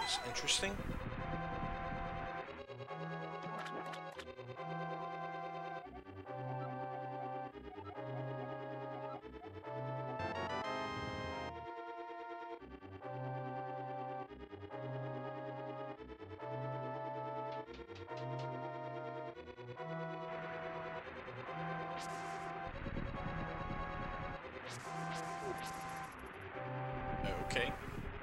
It's interesting. Okay.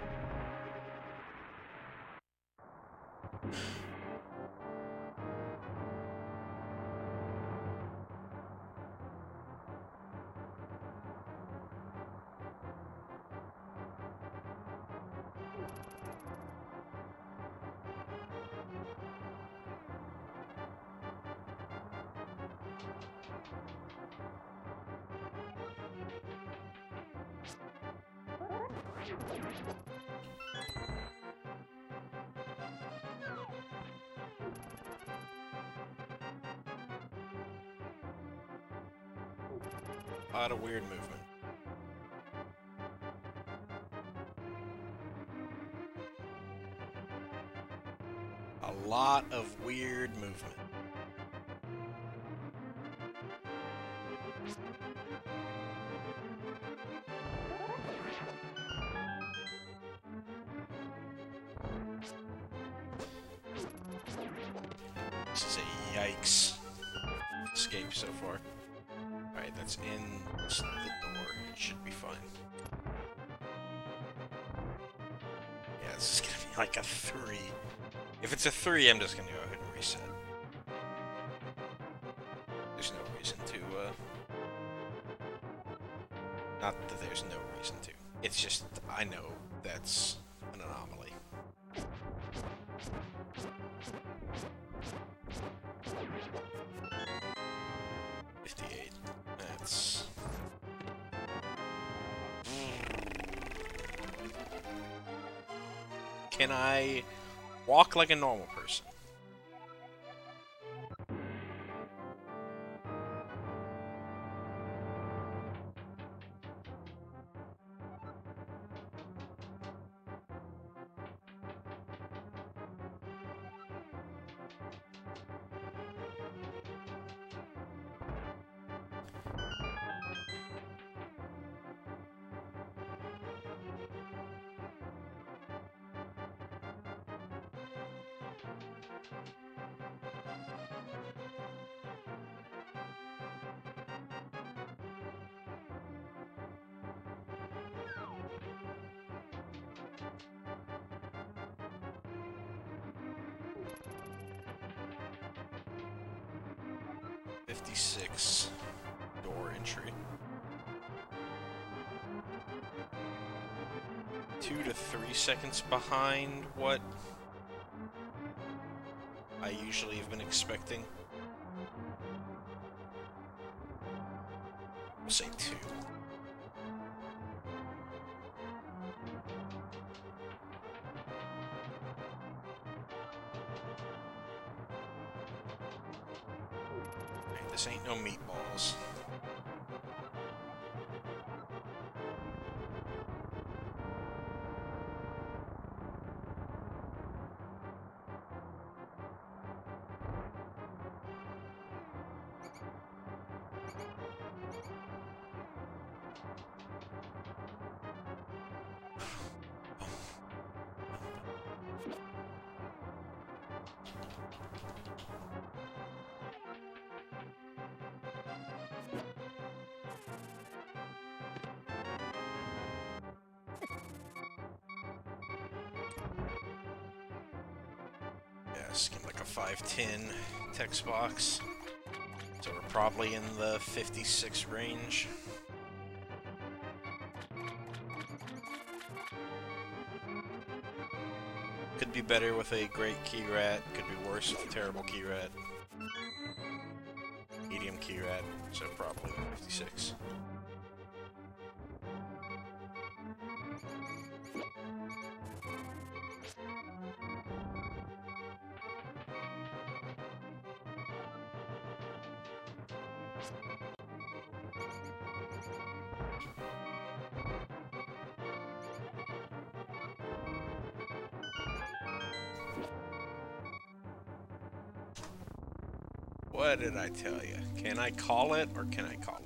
A lot of weird movement. A lot of weird movement. This is a yikes escape so far. Alright, that's in the door. It should be fine. Yeah, this is gonna be like a 3. If it's a 3, I'm just gonna go ahead and reset. There's no reason to, not that there's no reason to. It's just, I know that's an anomaly. That's... Can I walk like a normal person? .56 door entry. 2 to 3 seconds behind what I usually have been expecting. We'll say 2. This ain't no meatballs. Skin like a 510 text box. So we're probably in the 56 range. Could be better with a great key rat, could be worse with a terrible key rat. Medium key rat, so probably 56. What did I tell you? Can I call it or can I call it?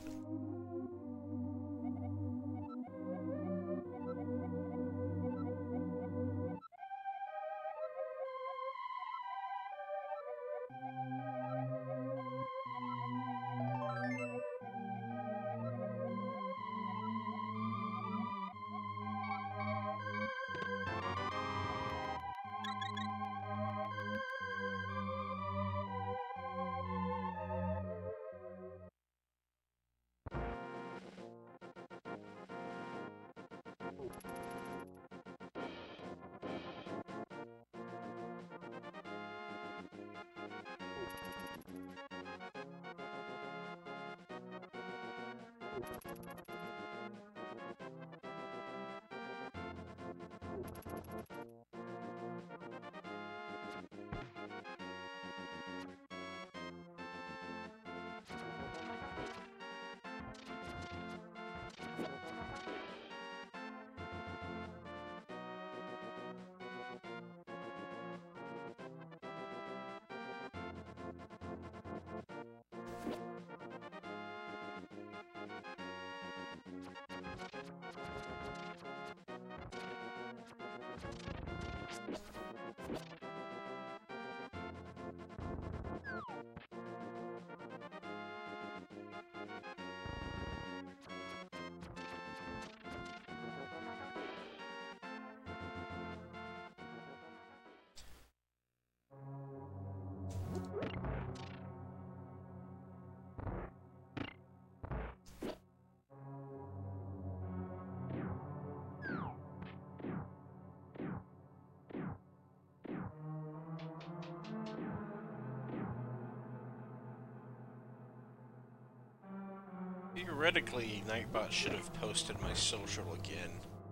Theoretically, Nightbot should have posted my social again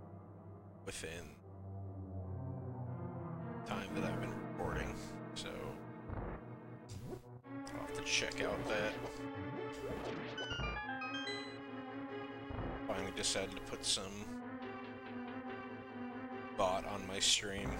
within time that I've been recording, so I'll have to check out that. Finally decided to put some bot on my stream.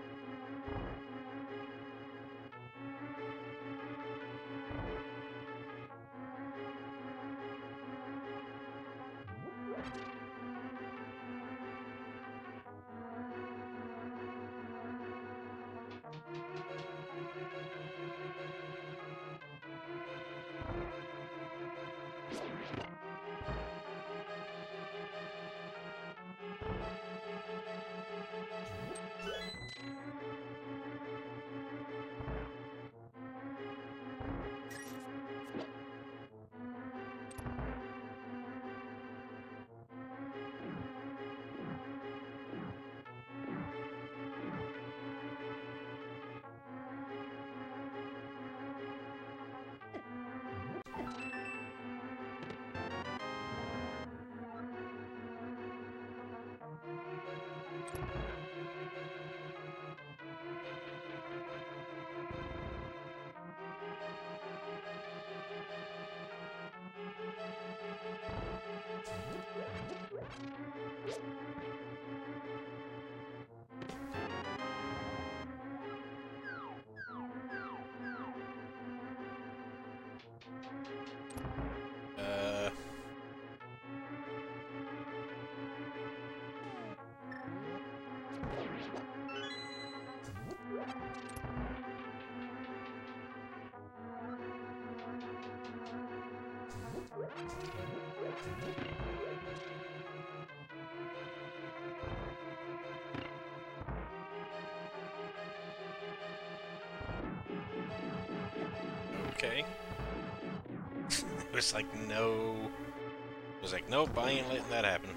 Okay. It was like, no. It was like, nope, I ain't letting that happen.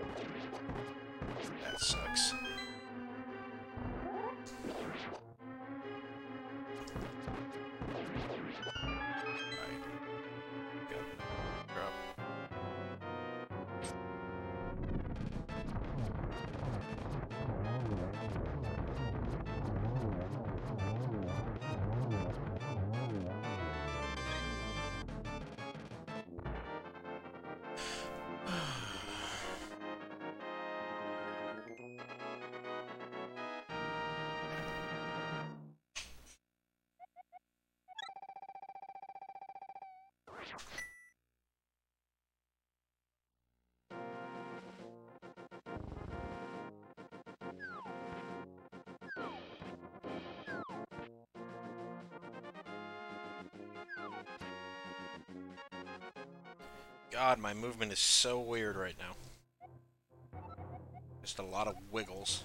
That sucks. God, my movement is so weird right now. Just a lot of wiggles.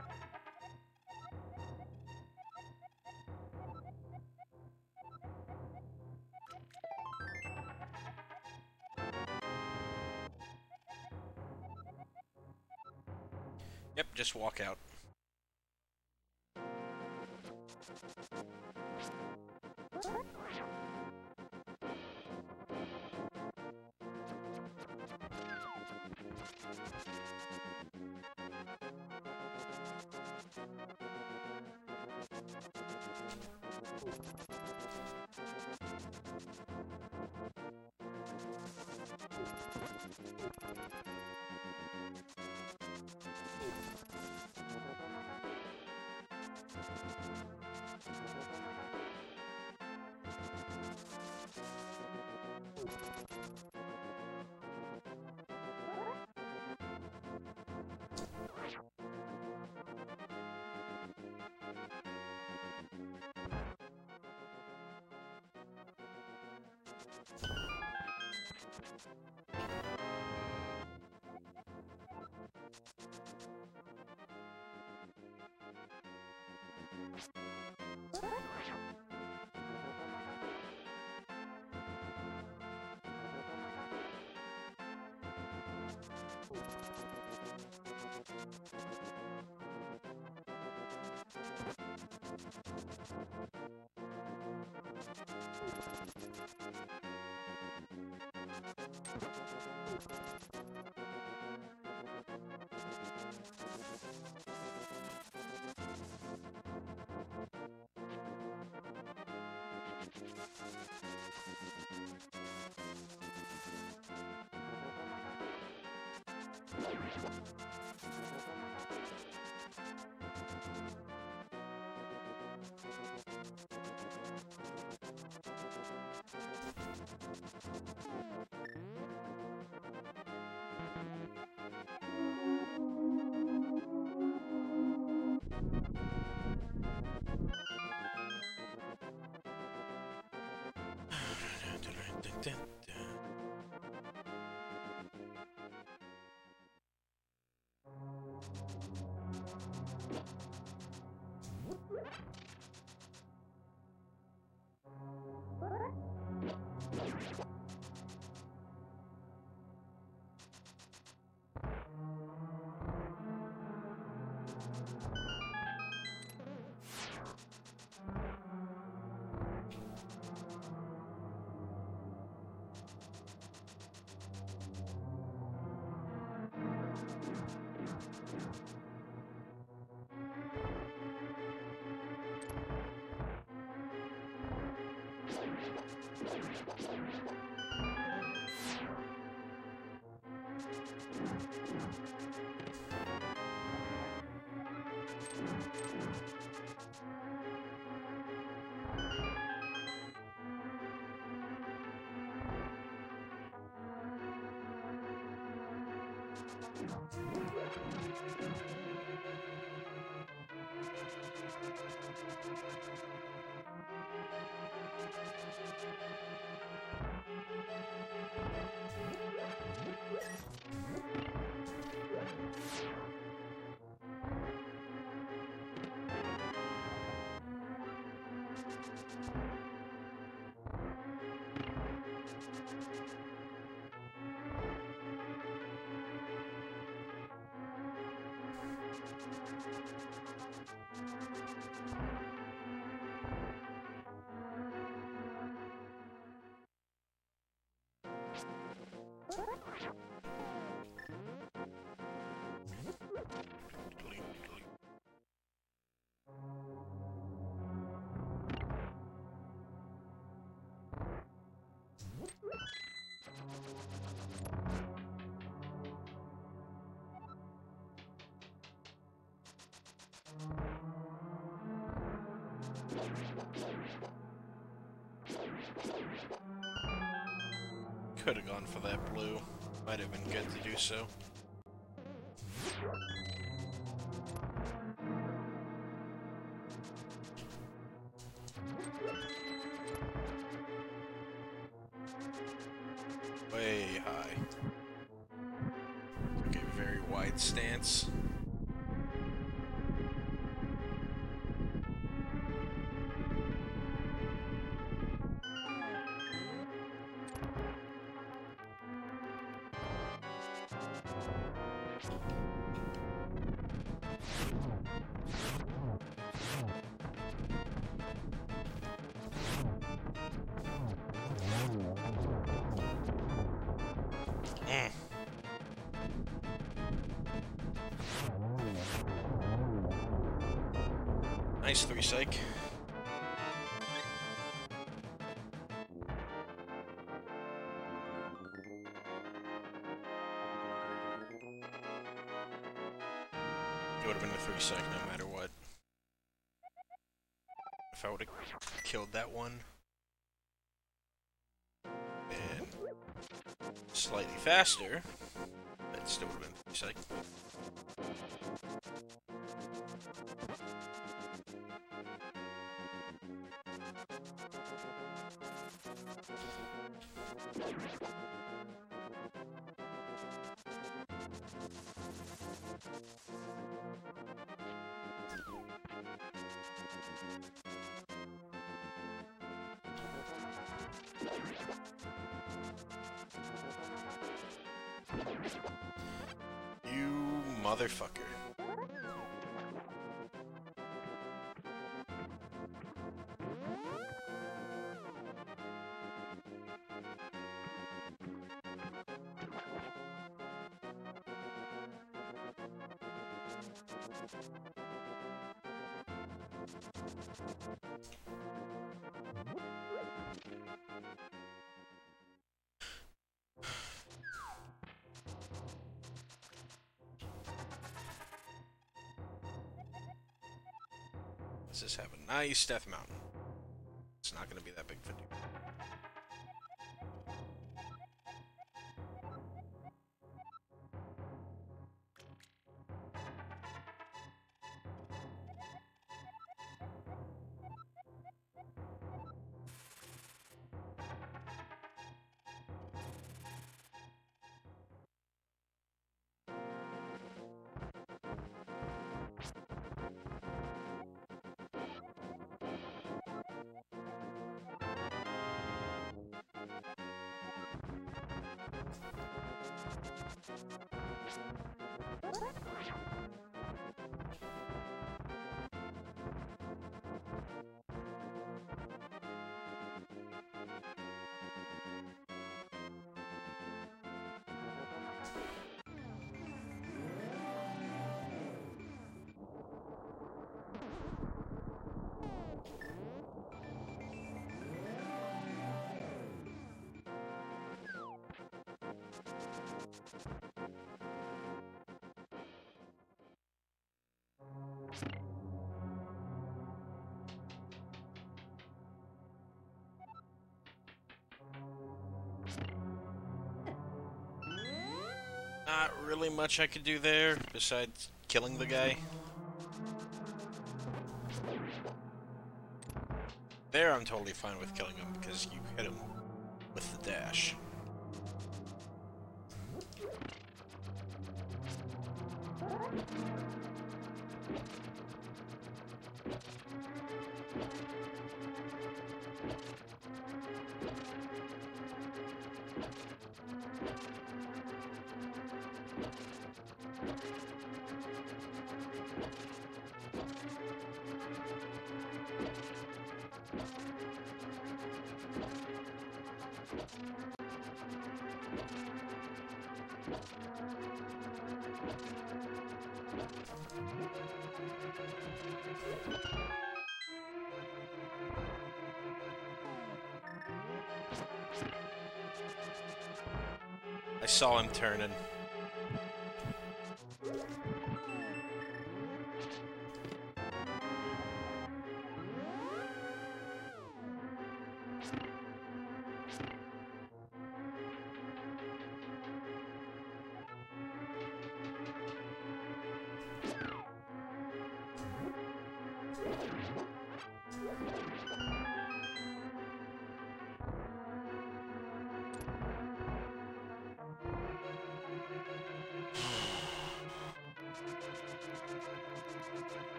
Yep, just walk out. Could have gone for that blue. Might have been good to do so. Way high. Okay, very wide stance. Nice 3 psych. It would have been a 3 psych no matter what. If I would have killed that one. And slightly faster, it still would have been 3 psych. You motherfucker. Let's just have a nice Death Mountain. It's not going to be that big for you. Not really much I could do there, besides killing the guy. There I'm totally fine with killing him, because you hit him with the dash. I saw him turning.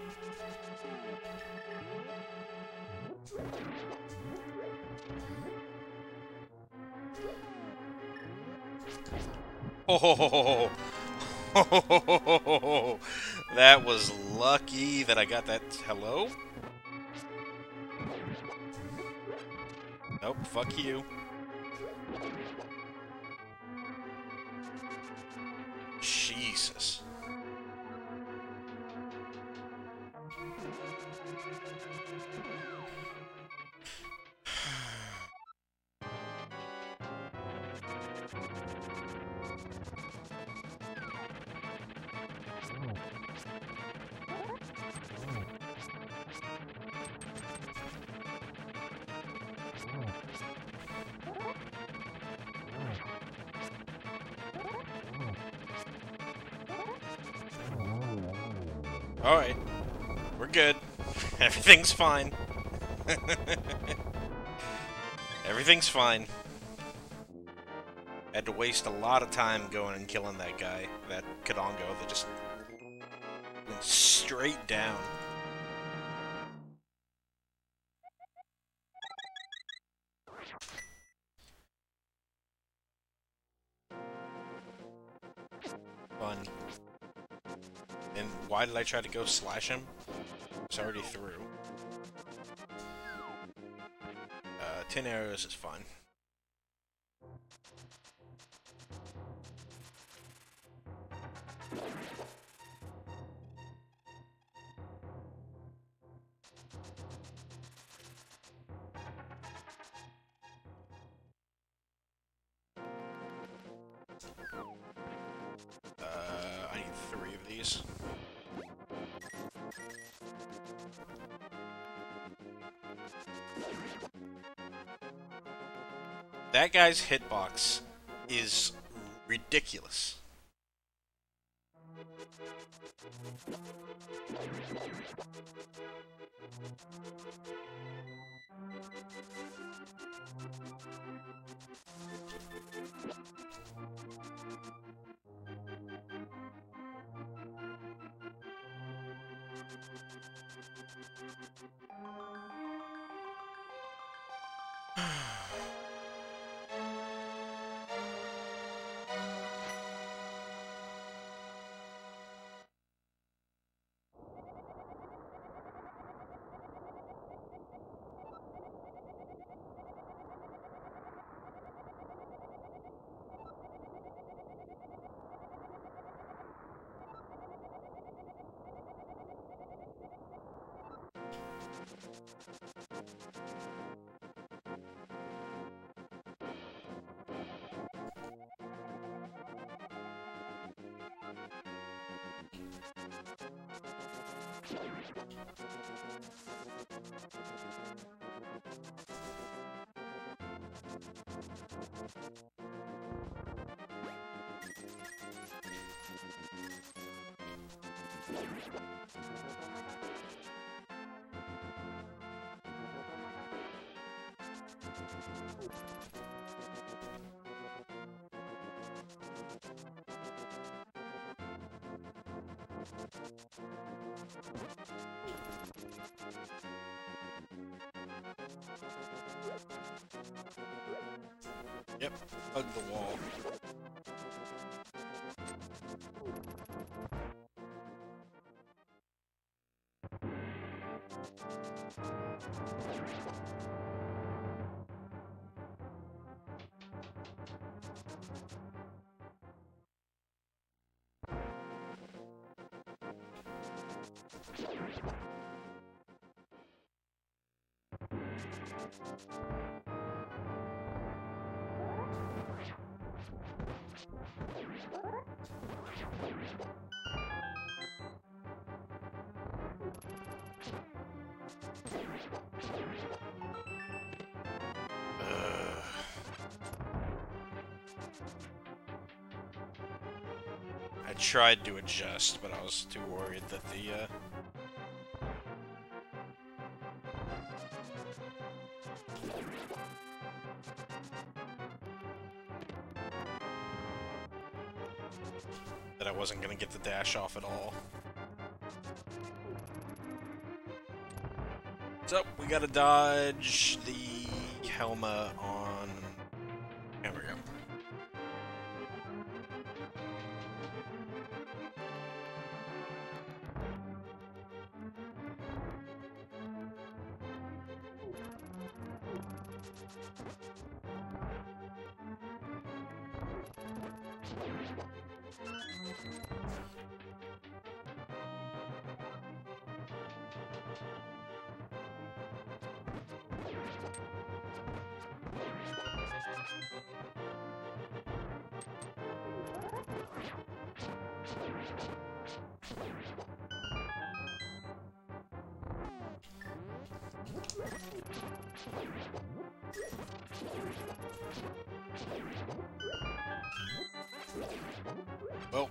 Oh, that was lucky that I got that. Hello? Nope, fuck you. Jesus. Alright. We're good. Everything's fine. Everything's fine. Had to waste a lot of time going and killing that guy, that Kadongo that just went straight down. Fun. And why did I try to go slash him? It's already through. 10 arrows is fun. I need 3 of these. That guy's hitbox is ridiculous. Yep, hug the wall. I tried to adjust, but I was too worried that the, that I wasn't gonna get the dash off at all. So, we gotta dodge the Helma on... There we go. Well.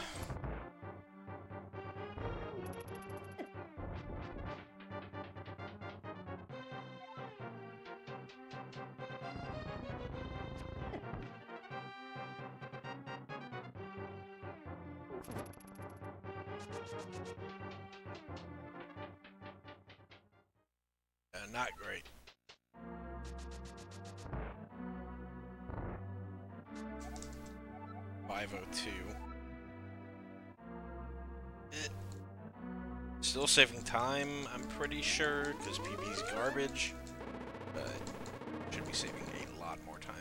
Not great. $502. Still saving time, I'm pretty sure, because PB's garbage, but should be saving a lot more time.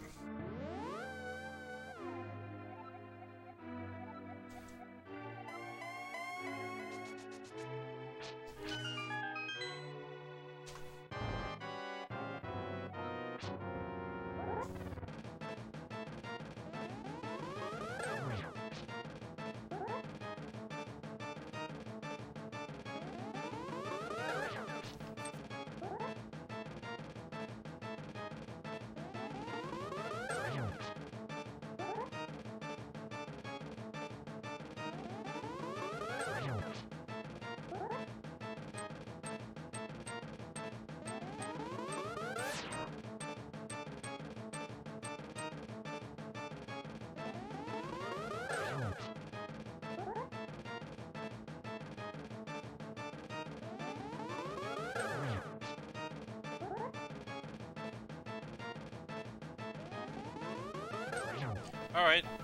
All right.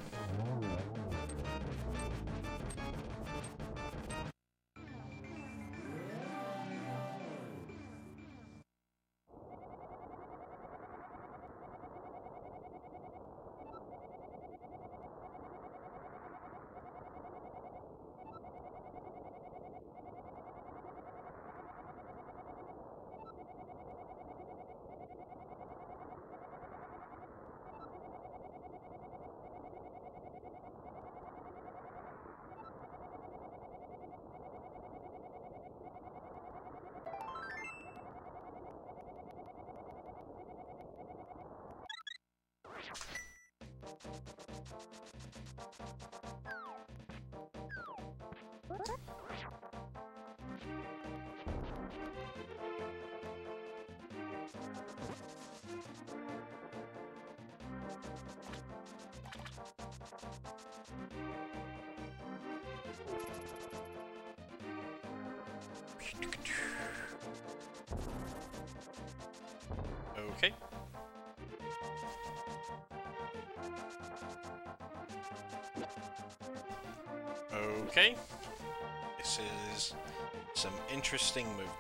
Okay. Okay. This is some interesting movement.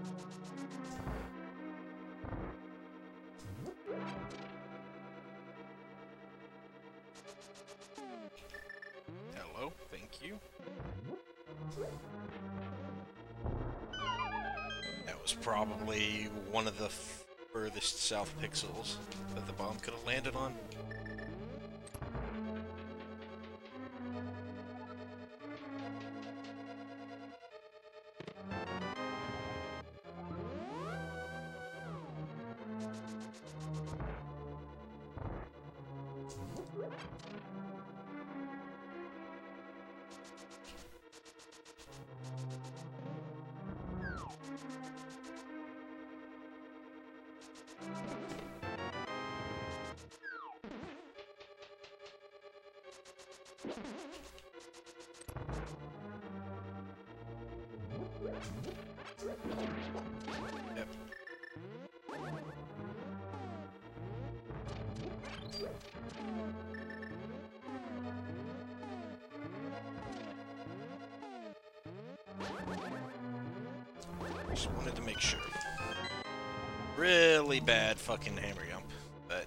Hello, thank you. That was probably one of the furthest south pixels that the bomb could have landed on. Yep. Just wanted to make sure. Really bad fucking hammer jump, but...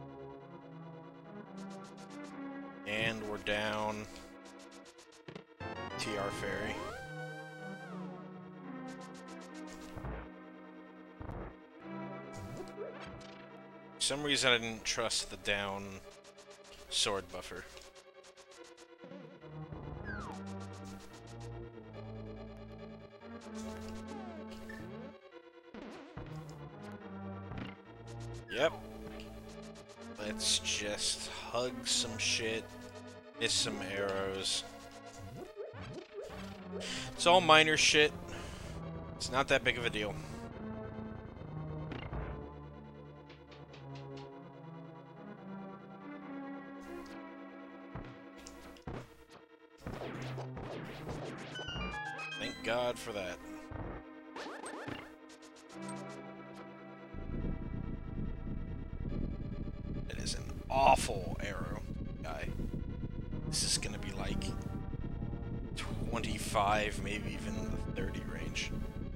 And we're down TR Ferry. For some reason I didn't trust the down sword buffer. Yep. Let's just hug some shit, miss some arrows. It's all minor shit. It's not that big of a deal. Thank God for that. It is an awful arrow, guy. This is gonna be like 25, maybe even the 30 range.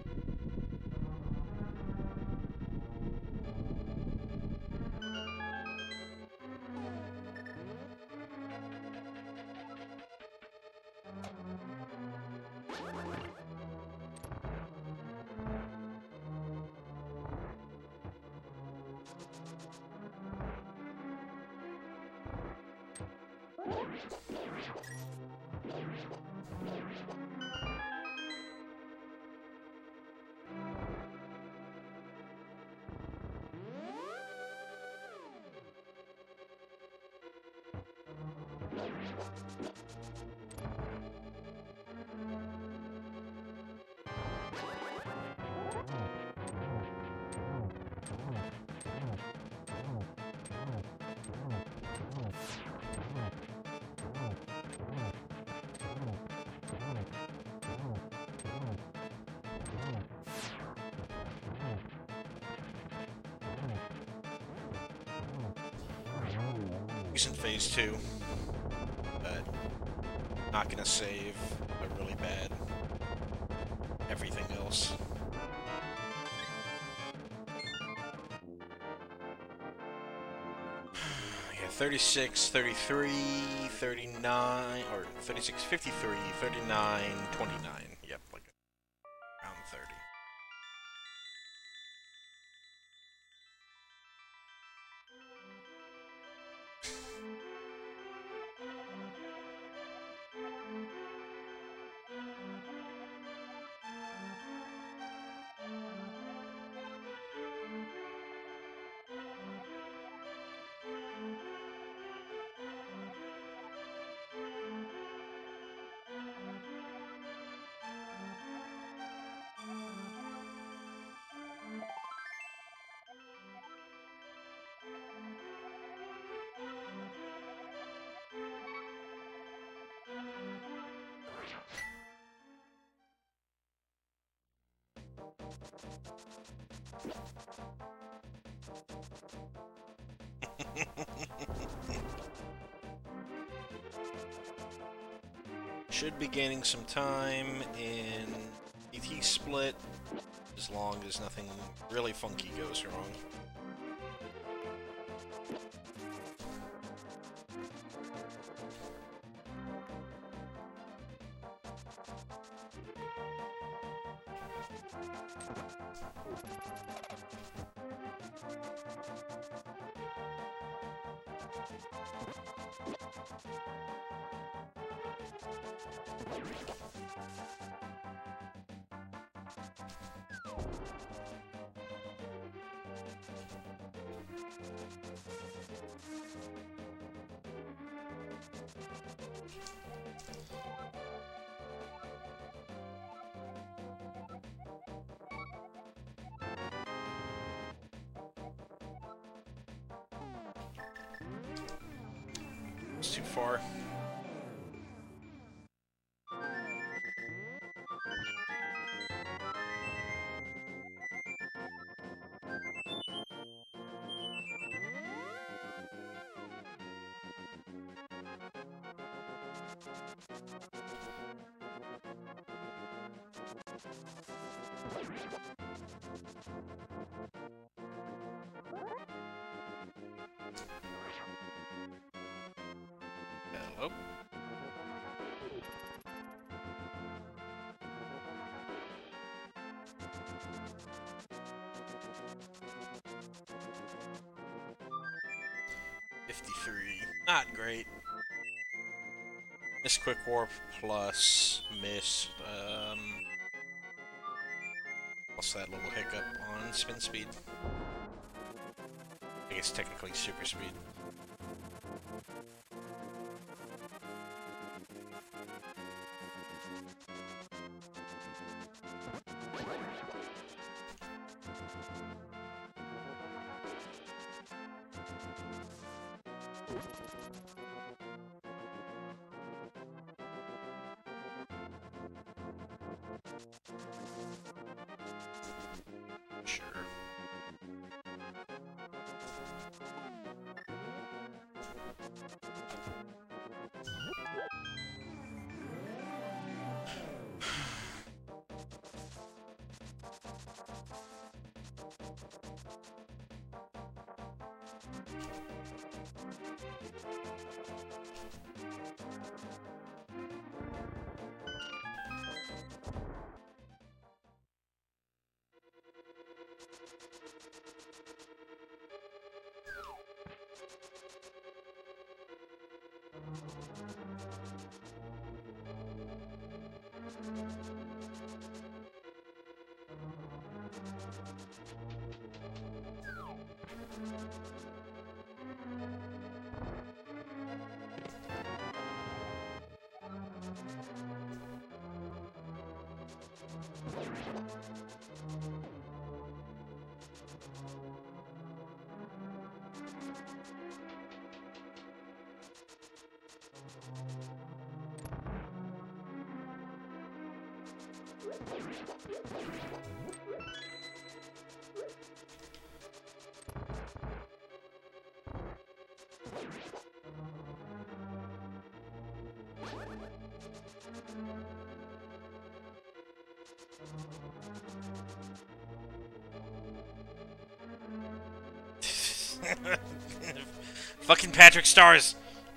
Decent phase 2, but not gonna save a really bad everything else. Yeah, 36, 33, 39, or 36, 53, 39, 29. Yep, like around 30. Should be gaining some time in ET split. as long as nothing really funky goes wrong. It's too far. Hello? Not great. Miss Quick Warp plus miss, plus that little hiccup on spin speed. I guess technically super speed. Sure. Fucking Patrick Stars.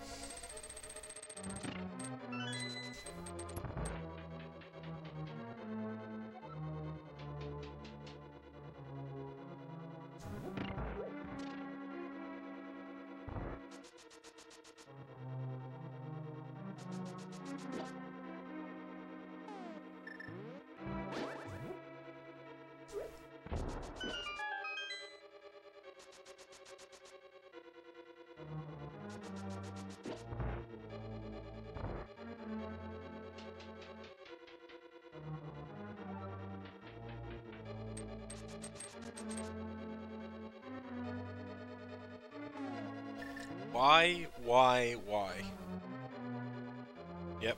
Why? Yep.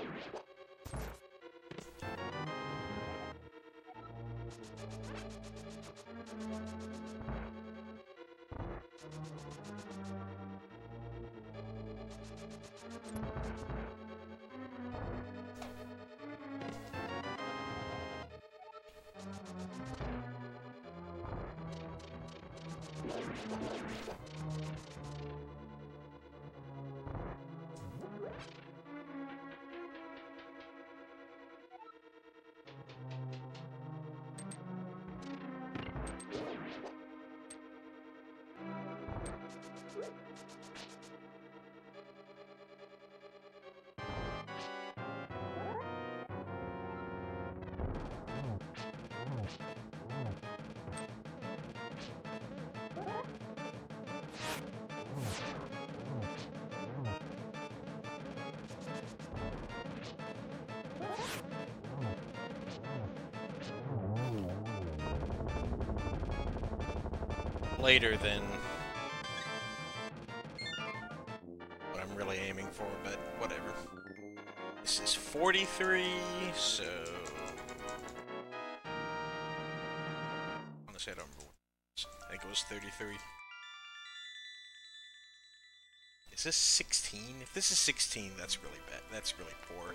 Later than what I'm really aiming for, but whatever. This is 43, so honestly, I don't remember. I think it was 33. Is this 16? If this is 16, that's really bad. That's really poor.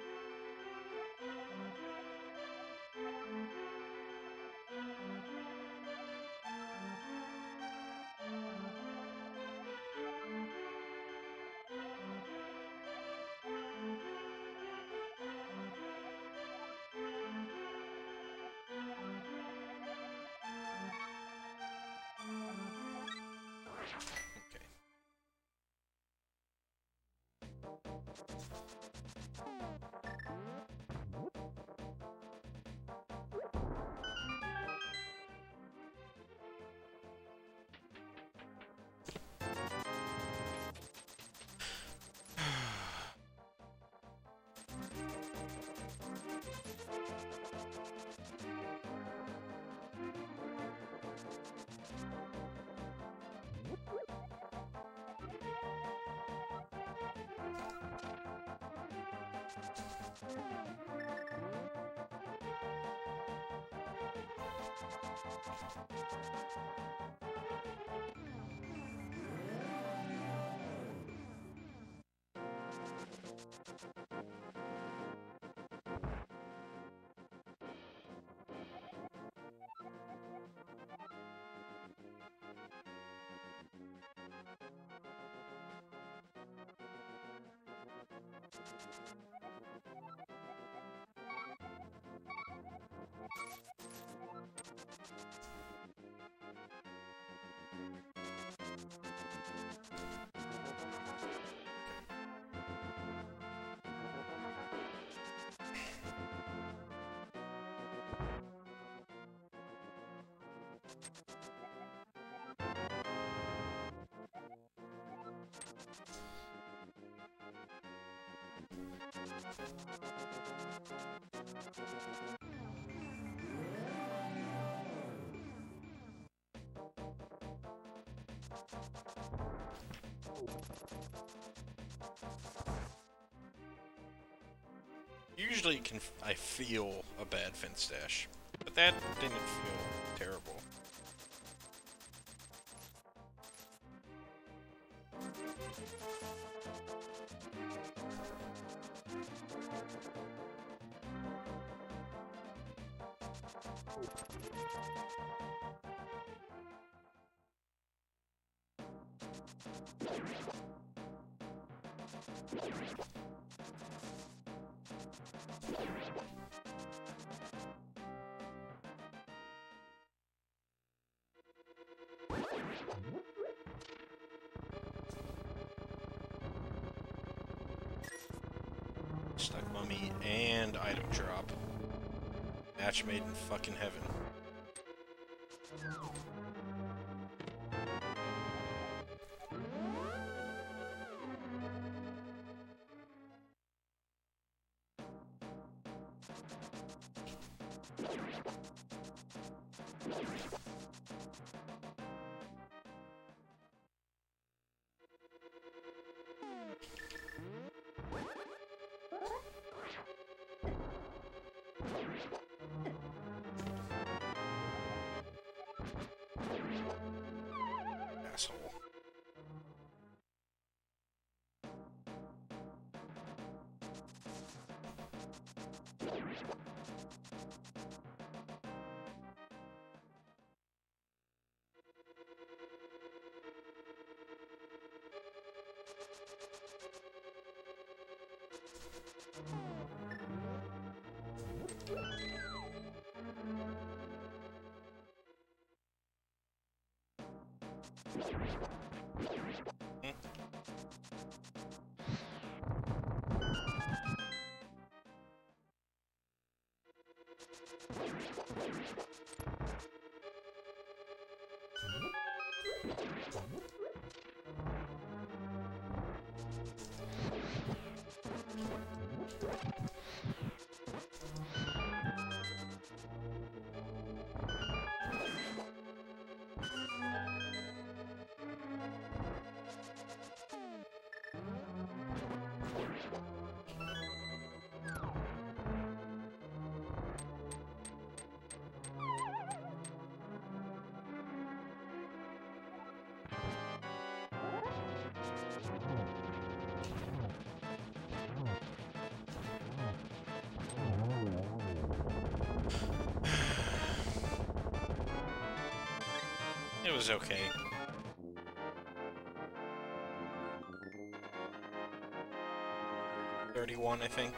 Usually I feel a bad Finstash, but that didn't feel terrible. Stuck Mummy and item drop. Match made in fucking heaven. It was okay. $31, I think.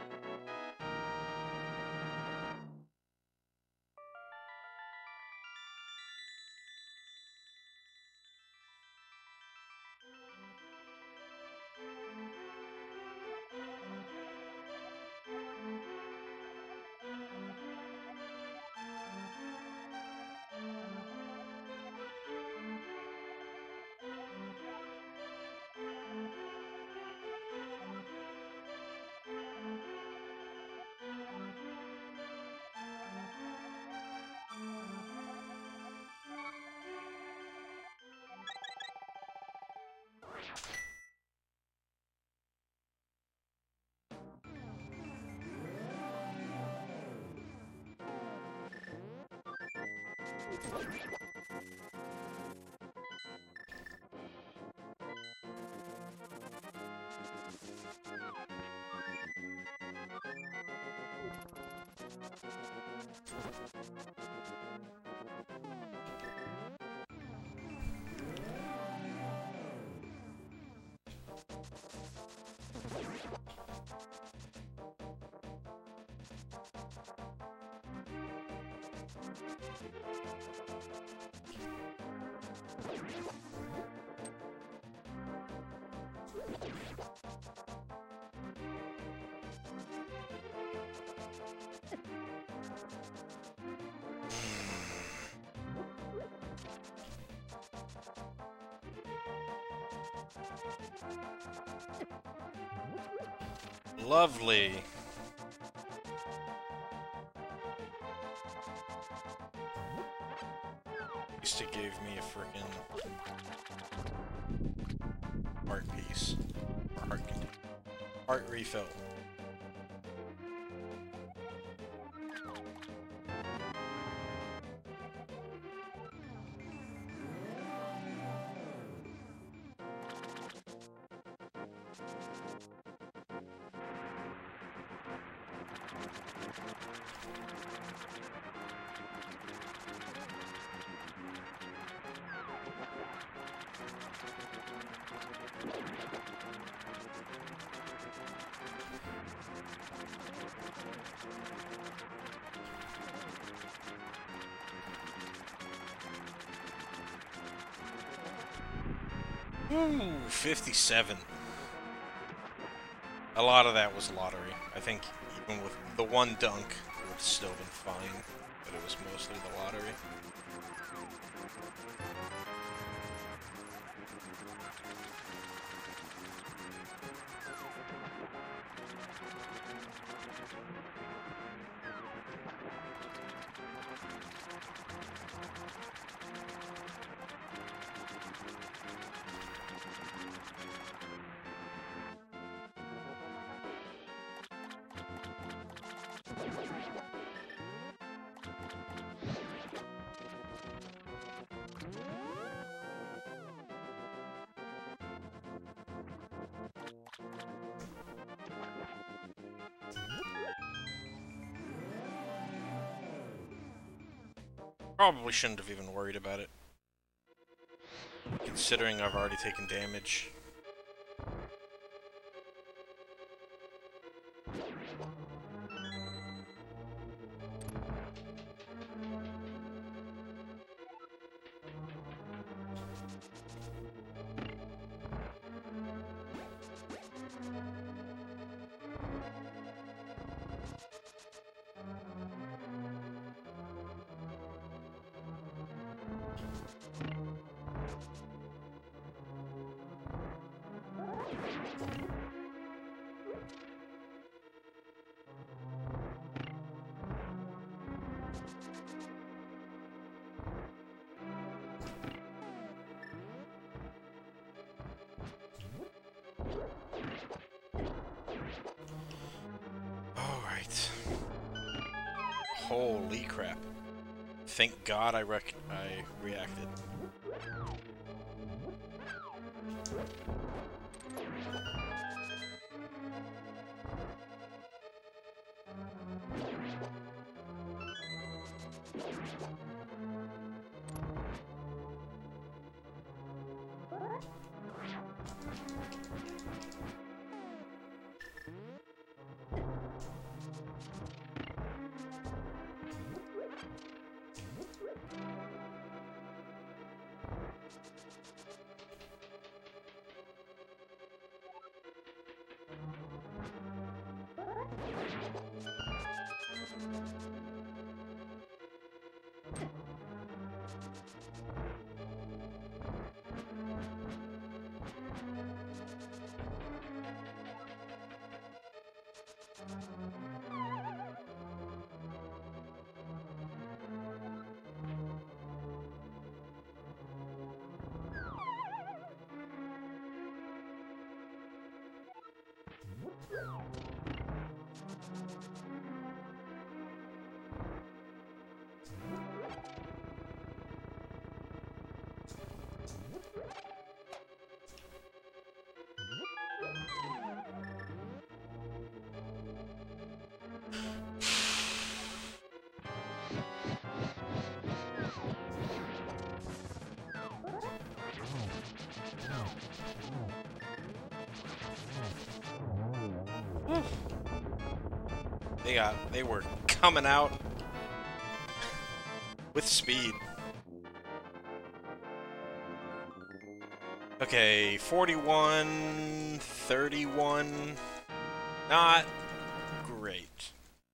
Lovely. At least it gave me a frickin' heart piece. Or heart refill. Ooh, 57. A lot of that was lottery. I think even with the one dunk, it would have still been fine, but it was mostly the lottery. Probably shouldn't have even worried about it, considering I've already taken damage. Holy crap. Thank God I reacted. They were coming out with speed. Okay, 41, 31. Not great.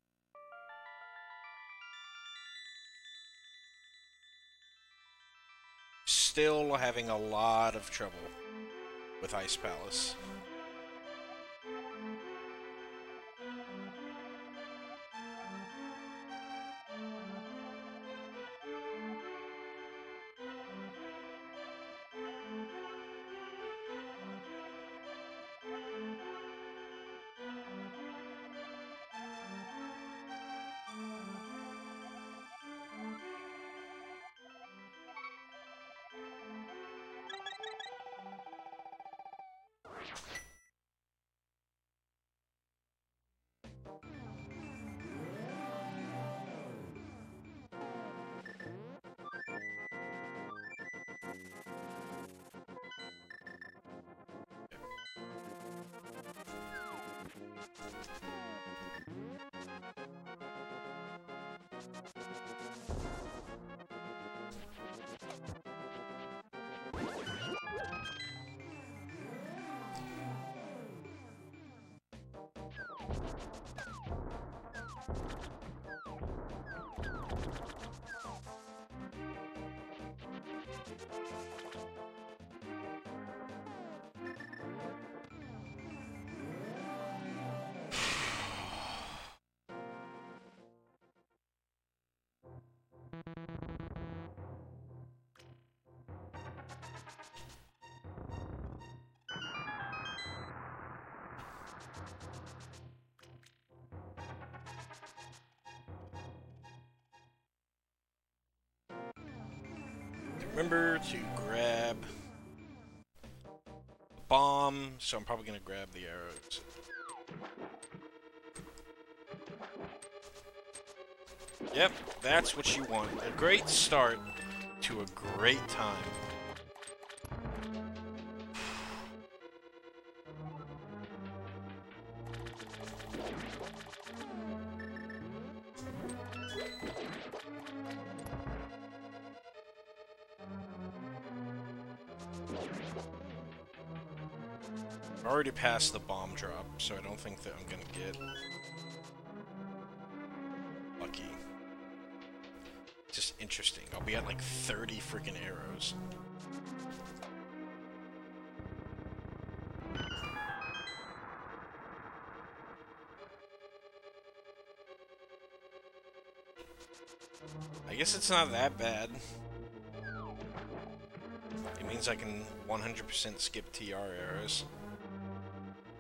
Still having a lot of trouble with Ice Palace. Remember to grab the bomb, so I'm probably going to grab the arrows. Yep, that's what you want. A great start to a great time. I already passed the bomb drop, so I don't think that I'm gonna get lucky. Just interesting. I'll be at like 30 freaking arrows. I guess it's not that bad. It means I can 100% skip TR arrows.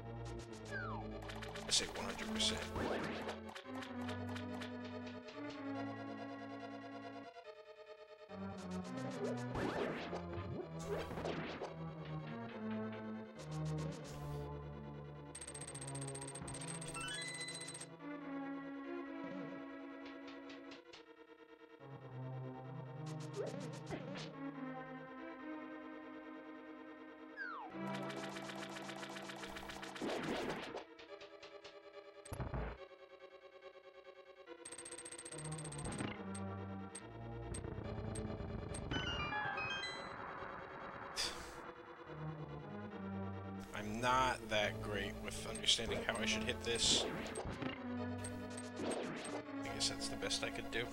I say 100%. I'm not that great with understanding how I should hit this. I guess that's the best I could do.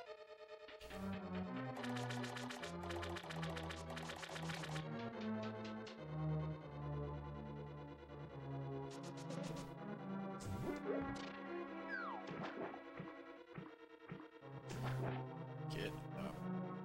Get up.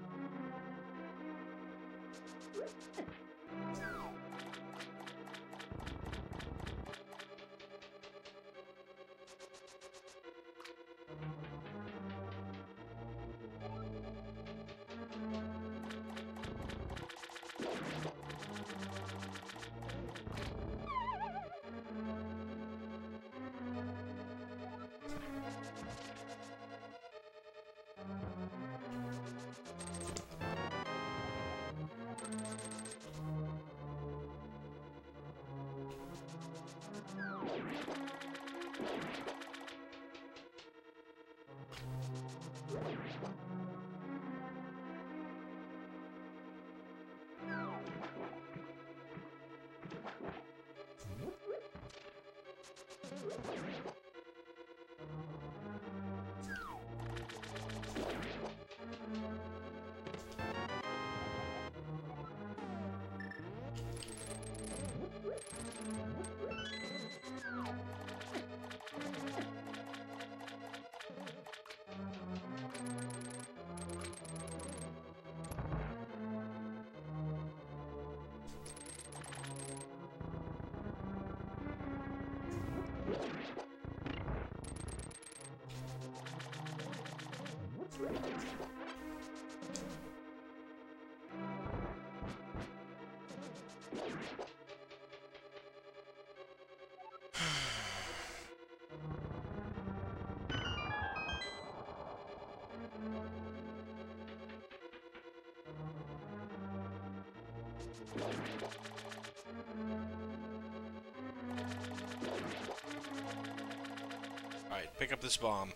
Alright, pick up this bomb.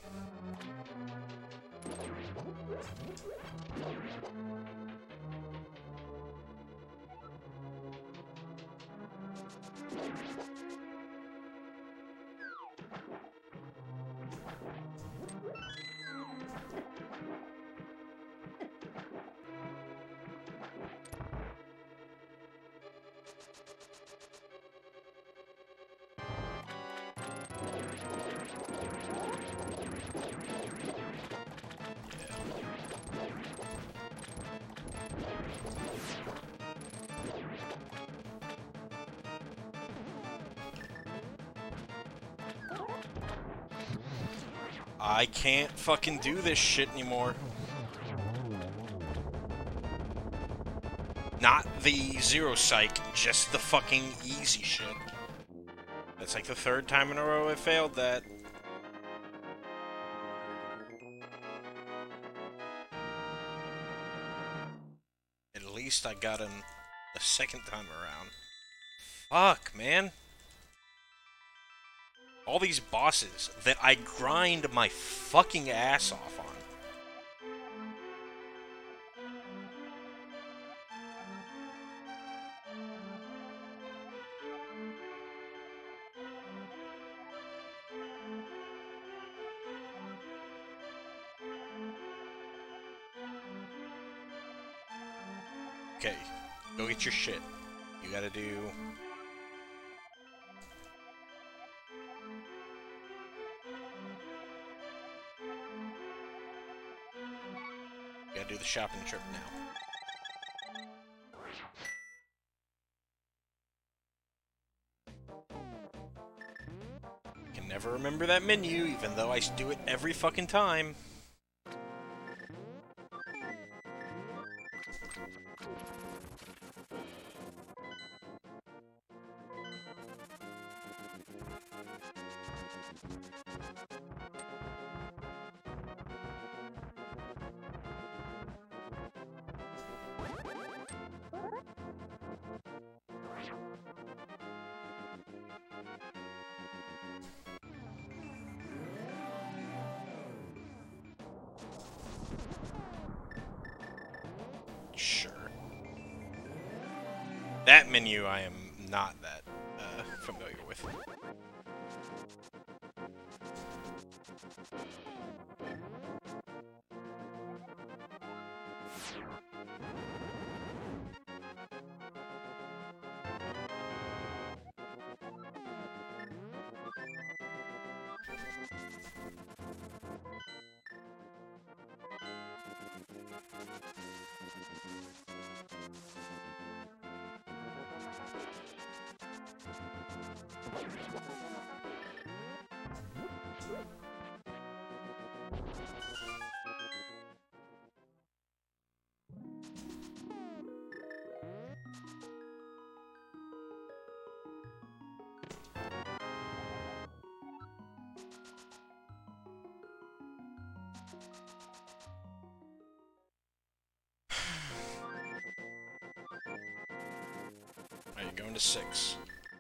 I can't fucking do this shit anymore. Not the zero psych, just the fucking easy shit. That's like the third time in a row I failed that. At least I got him the second time around. Fuck, man. All these bosses that I grind my fucking ass off on. Okay, go get your shit. You gotta do... You gotta do the shopping trip now. Can never remember that menu, even though I do it every fucking time. sure. That menu I am not that familiar with. Alright, you're going to 6.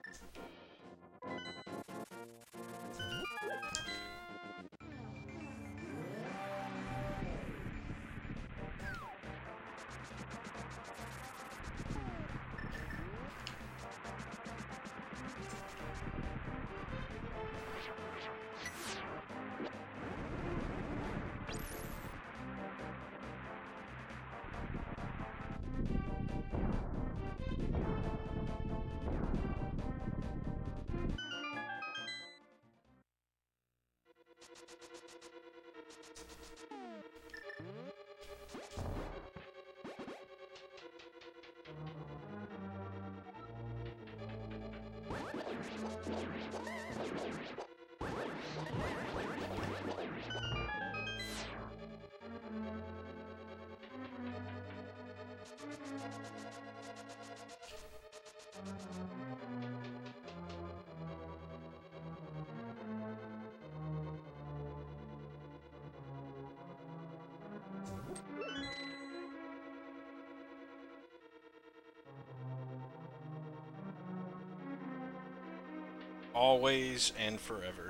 Always and forever.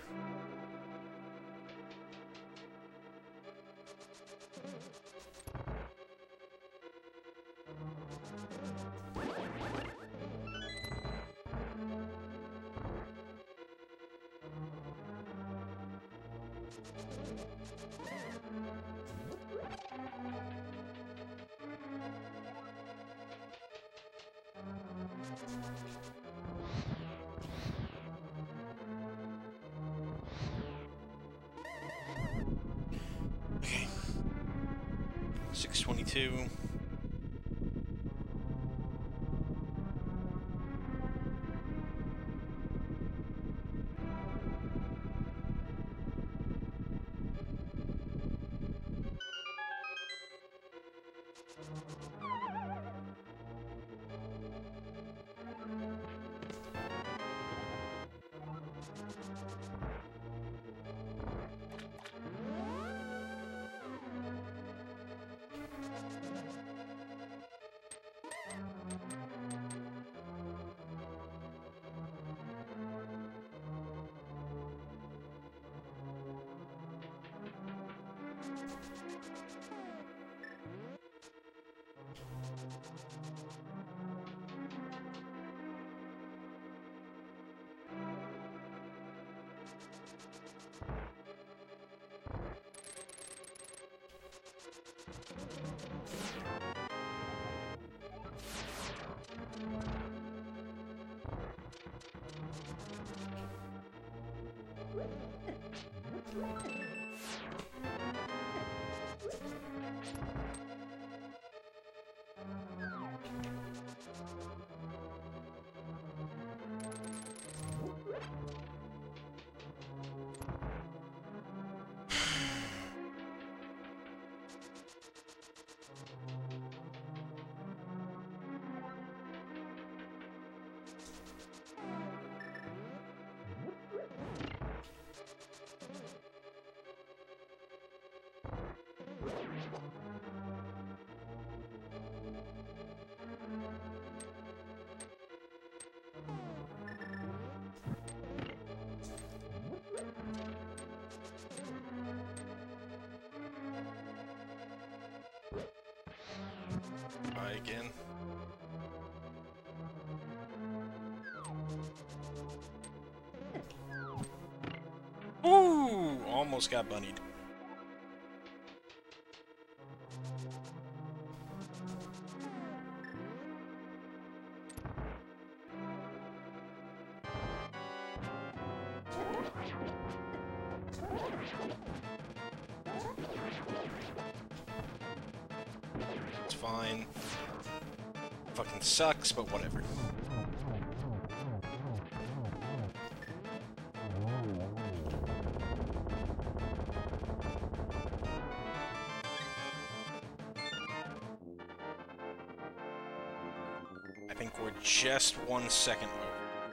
Okay. 622. Try again. Ooh! Almost got bunnied. It's fine. Fucking sucks, but whatever. I think we're just 1 second over.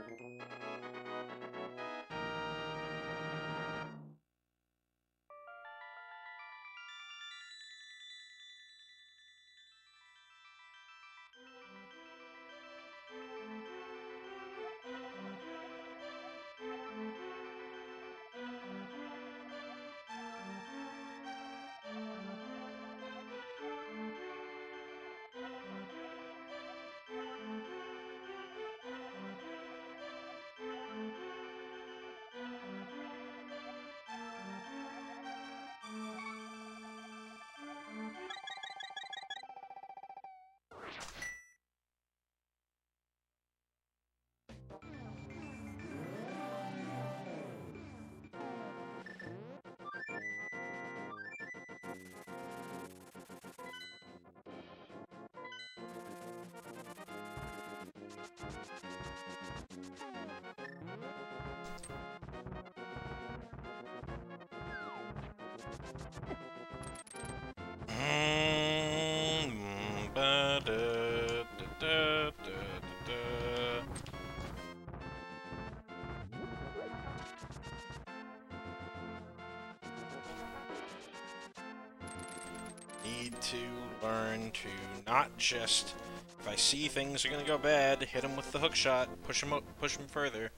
Need to learn to not just, if I see things are gonna go bad, hit them with the hook shot, push them further.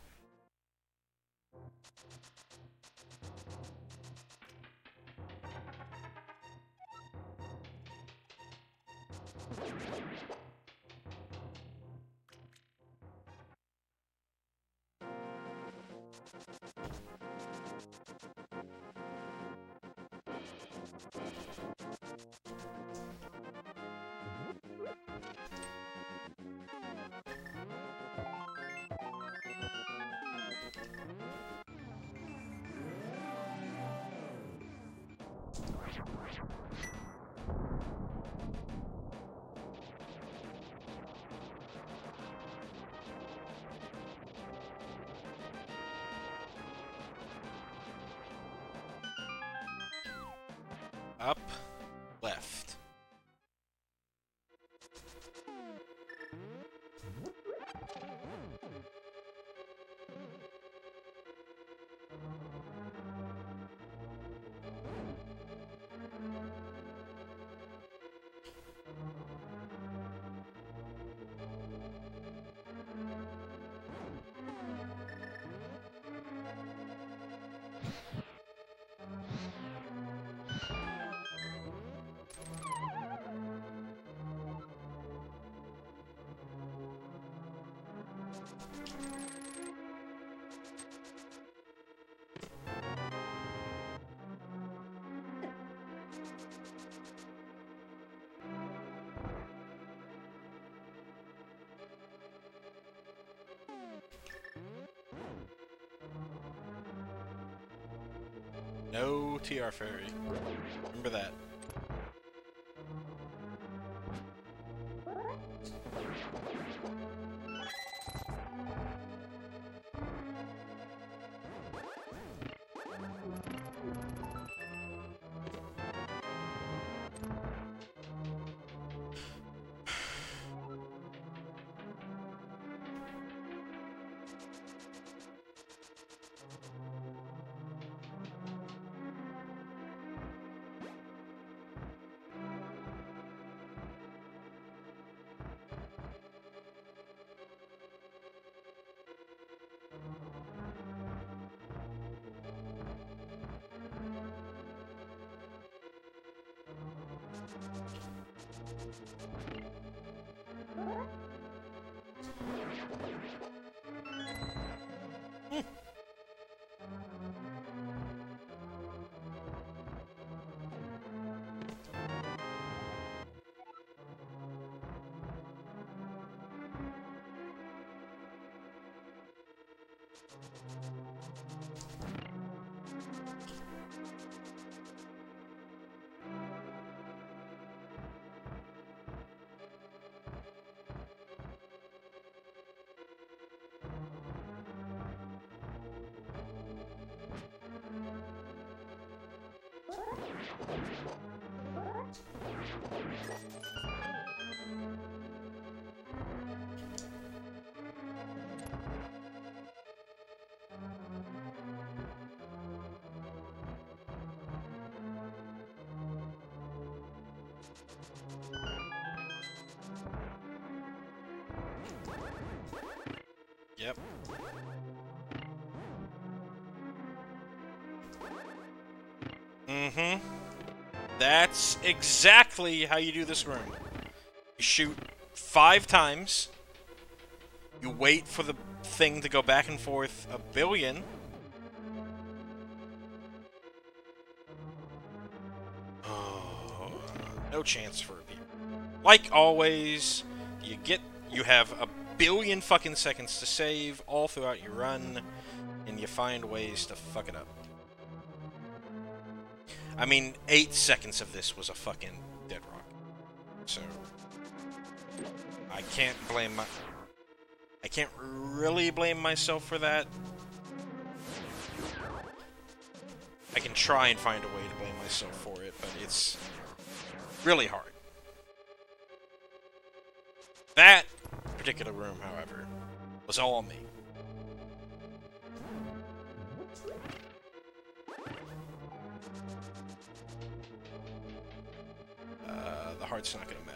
Up, left. No TR Fairy. Remember that. Yep. Mm-hmm. That's exactly how you do this room. You shoot 5 times. You wait for the thing to go back and forth a billion. Oh, no chance for a beat. Like always, you have a billion fucking seconds to save all throughout your run, and you find ways to fuck it up. I mean, 8 seconds of this was a fucking dead rock. So I can't really blame myself for that. I can try and find a way to blame myself for it, but it's really hard. That particular room, however, was all on me. The heart's not gonna matter.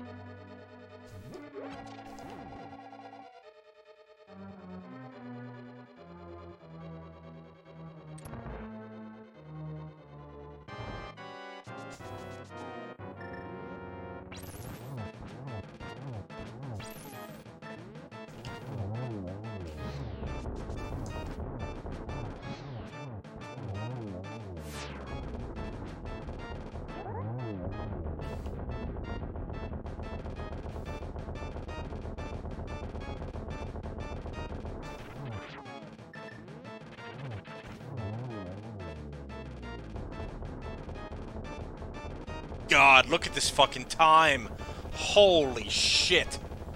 God, look at this fucking time! Holy shit!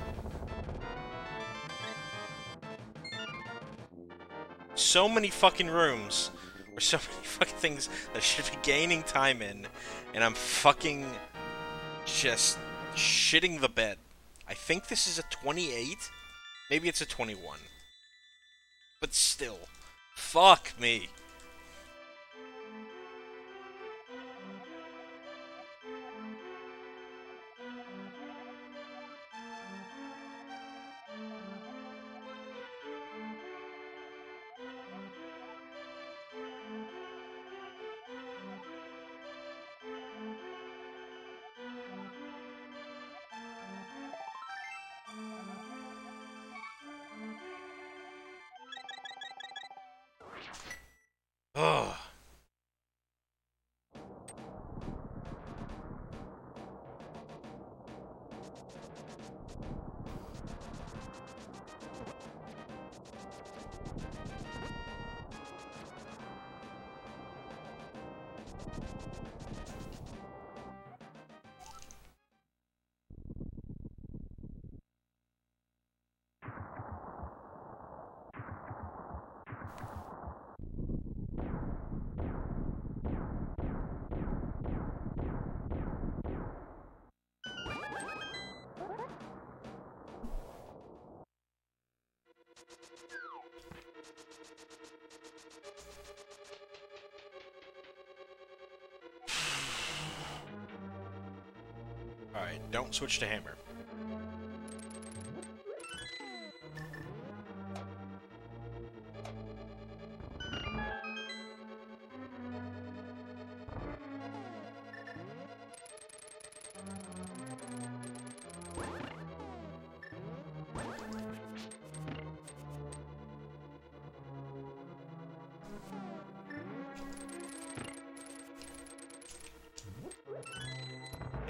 So many fucking rooms, or so many fucking things that I should be gaining time in, and I'm fucking just shitting the bed. I think this is a 28? Maybe it's a 21. But still, fuck me. Ugh. Alright, don't switch to hammer.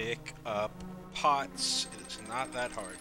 Pick up pots. It is not that hard.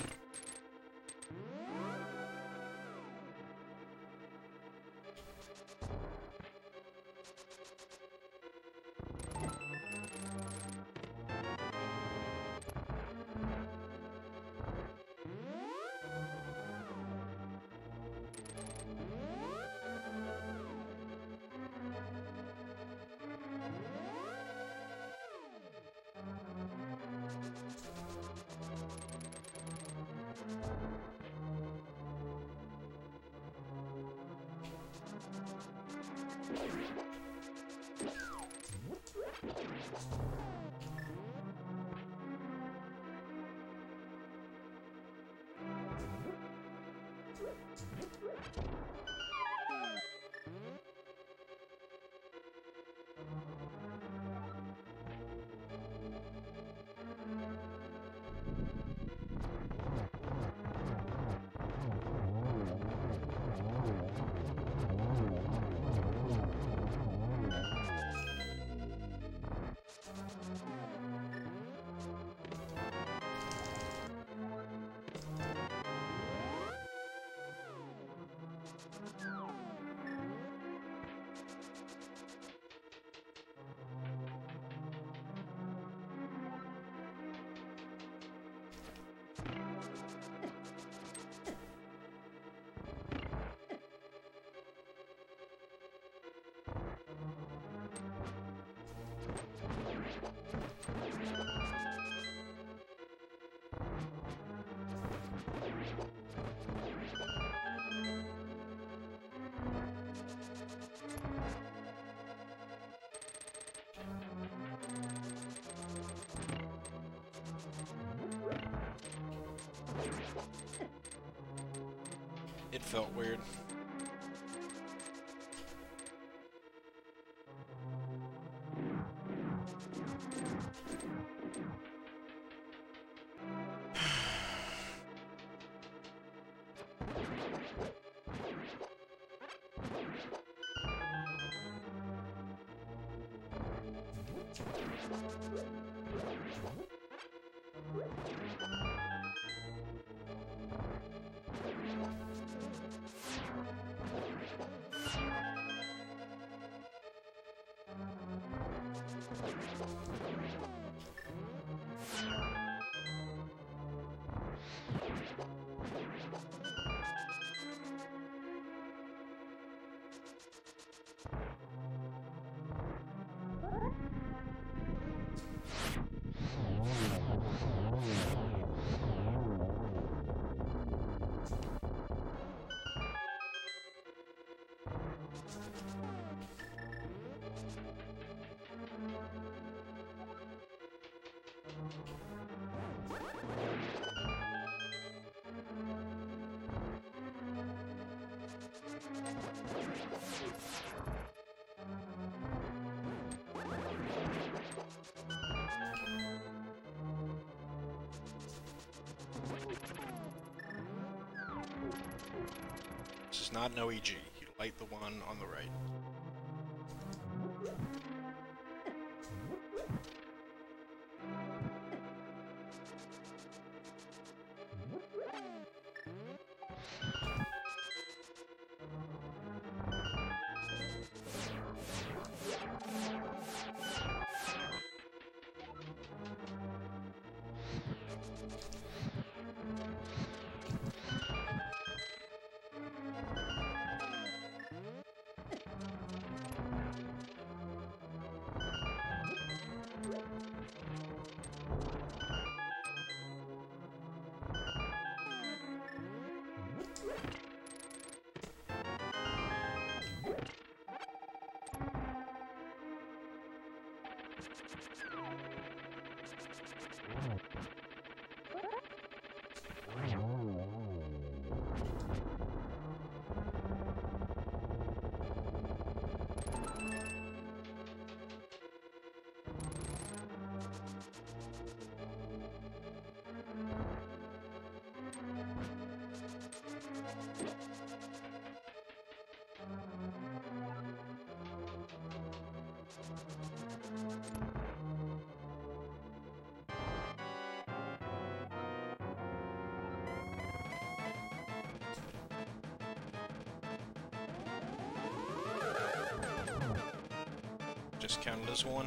It felt weird. This is not an OEG. You light the one on the right. just counted as one.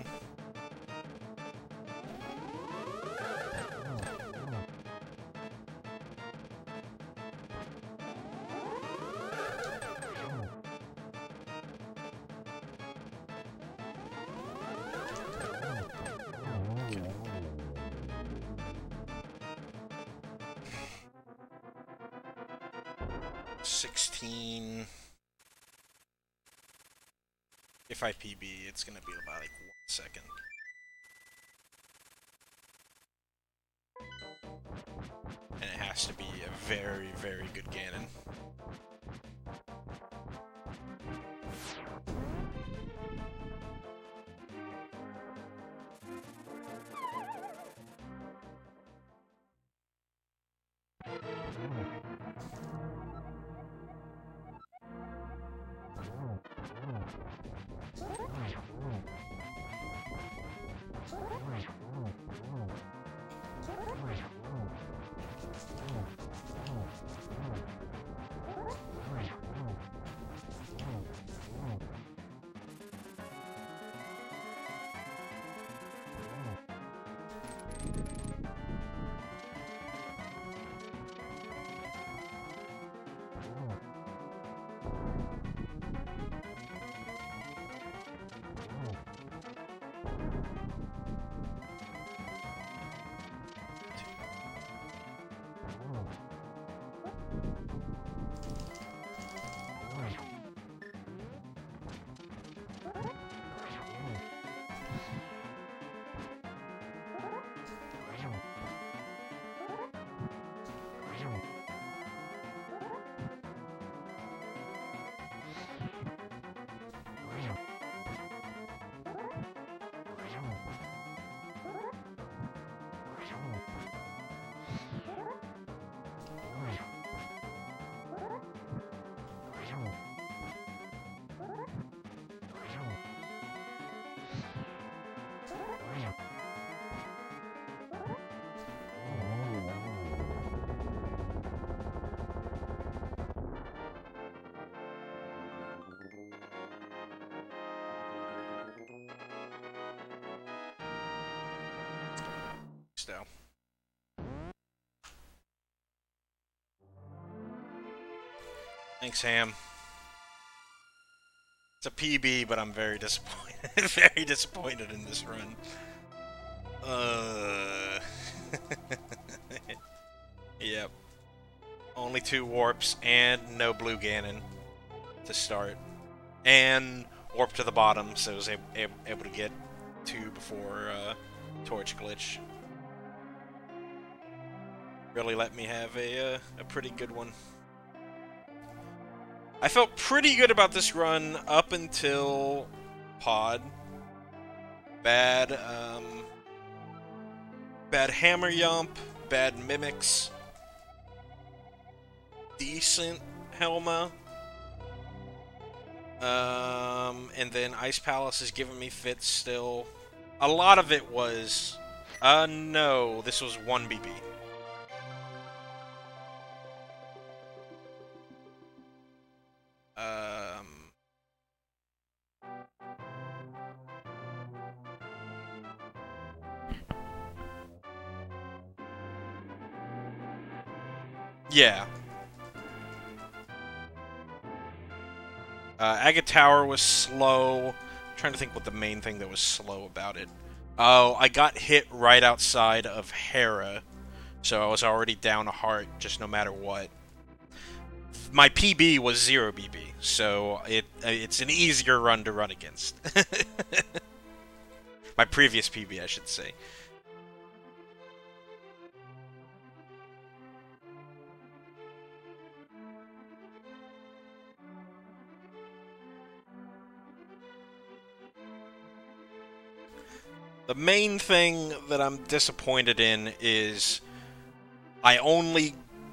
Okay. 16. If I PB, it's gonna be about like 1 second. And it has to be a very, very good Ganon. Still. Thanks, Ham. It's a PB, but I'm very disappointed. Very disappointed in this run. Yep. Only 2 warps and no blue Ganon to start. And warp to the bottom, so I was able to get 2 before Torch Glitch. Really let me have a pretty good one. I felt pretty good about this run up until Pod. Bad Hammer Yomp, bad Mimics, decent Helma, and then Ice Palace is giving me fits still. A lot of it was, no, this was 1 BB. Yeah. Agate Tower was slow. I'm trying to think what the main thing that was slow about it. Oh, I got hit right outside of Hera, so I was already down a heart, just no matter what. My PB was 0 BB, so it's an easier run to run against. My previous PB, I should say. The main thing that I'm disappointed in is I only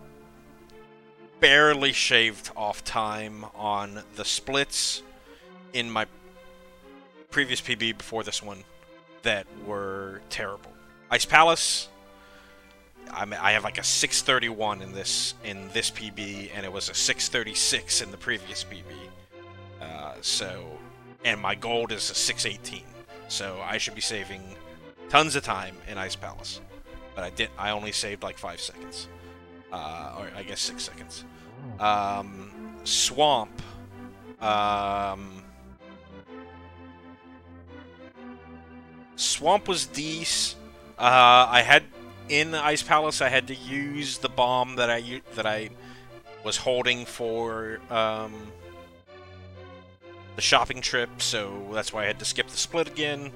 barely shaved off time on the splits in my previous PB before this one that were terrible. Ice Palace, I have like a 631 in this PB, and it was a 636 in the previous PB. And my gold is a 618. So I should be saving tons of time in Ice Palace. But I only saved like 5 seconds. Or I guess 6 seconds. Swamp. Swamp was decent. I had in the Ice Palace. I had to use the bomb that I was holding for the shopping trip, so that's why I had to skip the split again.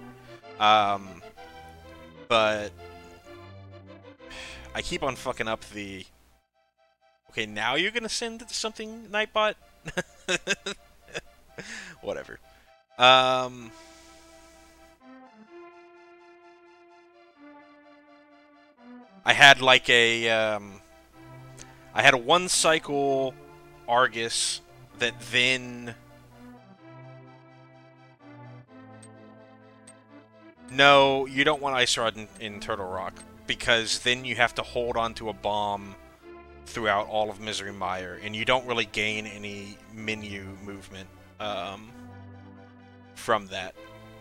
But I keep on fucking up the. Okay, now you're gonna send something, Nightbot? Whatever. I had like a I had a 1 cycle Argus that then. No, you don't want Ice Rod in Turtle Rock, because then you have to hold onto a bomb throughout all of Misery Mire, and you don't really gain any menu movement from that.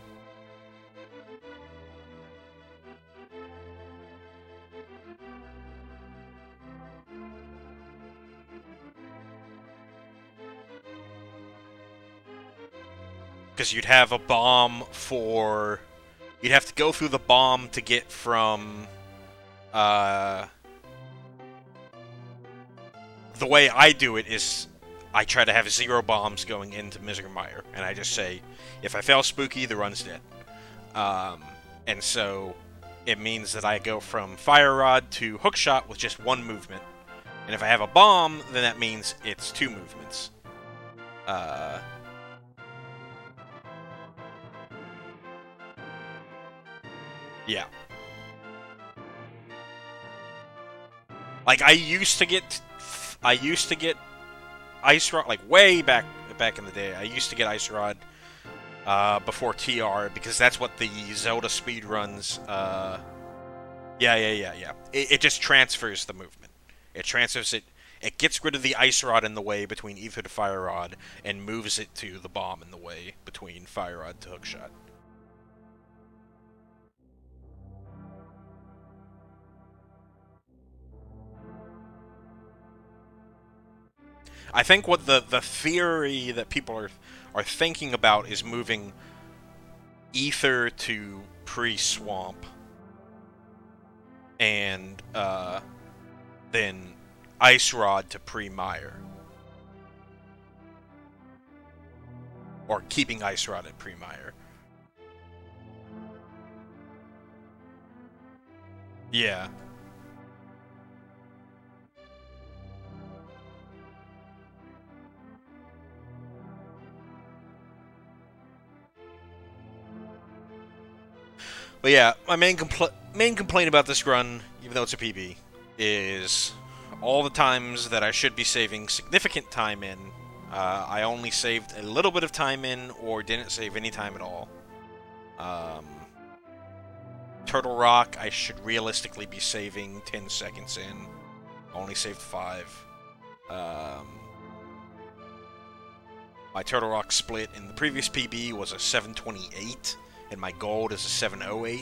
Because you'd have a bomb for... You'd have to go through the bomb to get from... The way I do it is I try to have 0 bombs going into Misery Mire, and I just say, if I fail Spooky, the run's dead. And so it means that I go from Fire Rod to Hookshot with just 1 movement. And if I have a bomb, then that means it's 2 movements. Yeah. Like, I used to get Ice Rod, like, way back in the day. I used to get Ice Rod before TR, because that's what the Zelda speedruns, yeah. It just transfers the movement. It transfers it, it gets rid of the Ice Rod in the way between Ether to Fire Rod, and moves it to the bomb in the way between Fire Rod to Hookshot. I think what the theory that people are thinking about is moving Ether to pre-Swamp, and then Ice Rod to pre-Mire. Or keeping Ice Rod at pre-Mire. Yeah. But yeah, my main complaint about this run, even though it's a PB, is all the times that I should be saving significant time in, I only saved a little bit of time in, or didn't save any time at all. Turtle Rock, I should realistically be saving 10 seconds in. Only saved 5. My Turtle Rock split in the previous PB was a 728. And my gold is a 708.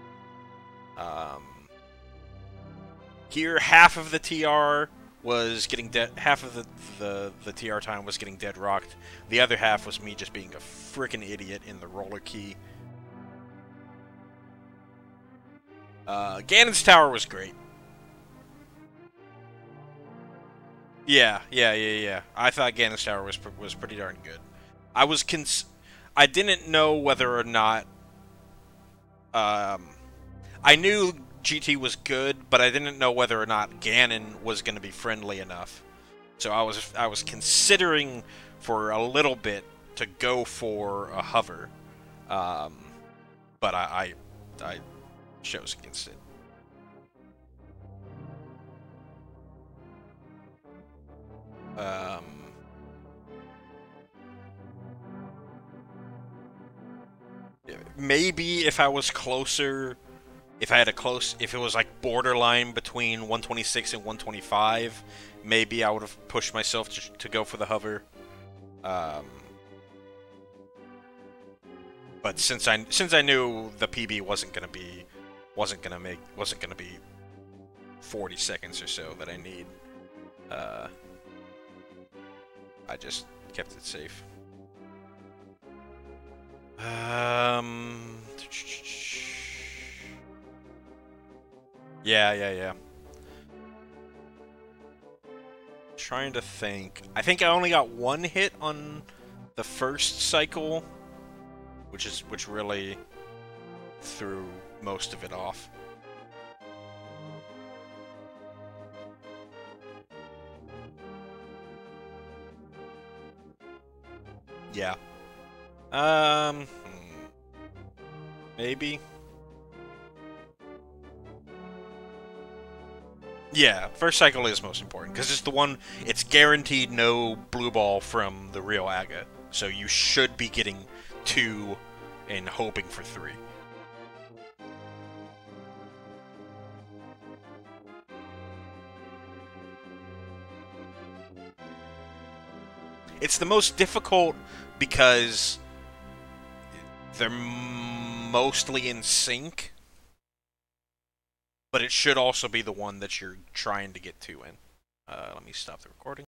Here, half of the TR was getting dead. Half of the TR time was getting dead rocked. The other half was me just being a freaking idiot in the roller key. Ganon's Tower was great. Yeah. I thought Ganon's Tower was pretty darn good. I didn't know whether or not... I knew GT was good, but I didn't know whether or not Ganon was going to be friendly enough. So I was considering for a little bit to go for a hover. But I chose against it. Maybe if I was closer, if it was like borderline between 126 and 125, maybe I would have pushed myself to go for the hover. But since I knew the PB wasn't gonna be 40 seconds or so that I need, I just kept it safe. Yeah. Trying to think. I think I only got one hit on the first cycle, which really threw most of it off. Yeah. Maybe. Yeah, first cycle is most important, because it's the one, it's guaranteed no blue ball from the real Aga. So you should be getting 2 and hoping for 3. It's the most difficult because they're mostly in sync, but it should also be the one that you're trying to get 2 in. Let me stop the recording.